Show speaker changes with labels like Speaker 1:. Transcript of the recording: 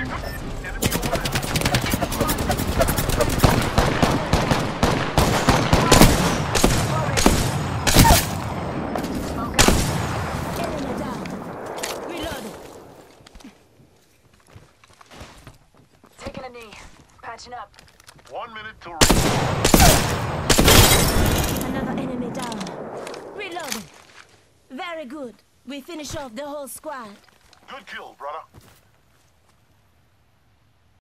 Speaker 1: Patching up.
Speaker 2: 1 minute to
Speaker 3: Another enemy down. Reloading. Very good. We finish off the whole squad.
Speaker 2: Good kill, brother.